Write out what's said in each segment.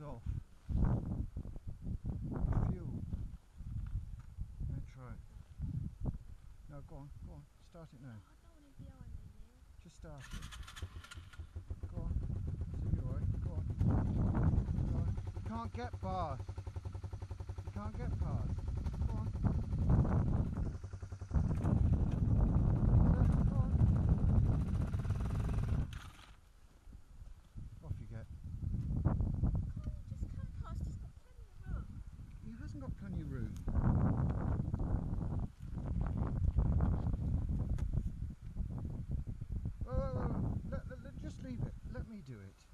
off. Fuel. That's right. No, go on, start it now. Oh, I don't want it behind me, Neil. Just start it. Go on. See you alright. Go on. Go on. You can't get past. You can't get past. Go on. Go on. Off you get. Can't you just come past? He's got plenty of room. He hasn't got plenty of room. Just leave it. Let me do it.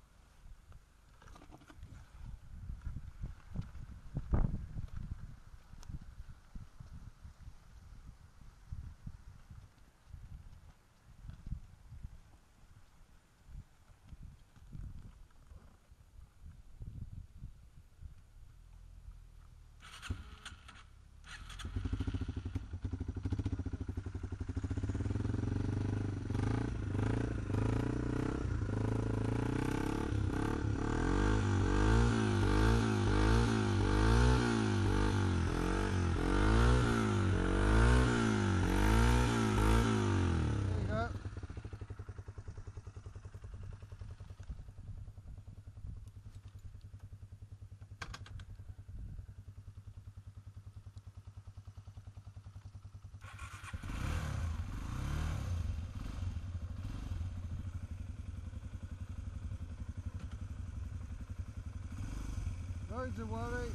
Loads of worry.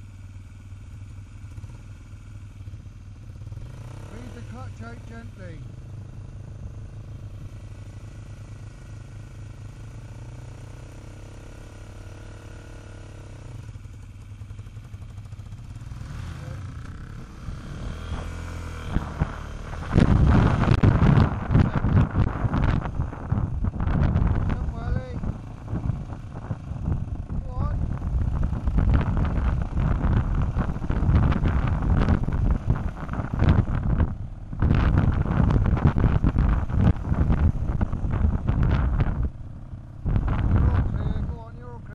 Breathe the clutch out gently.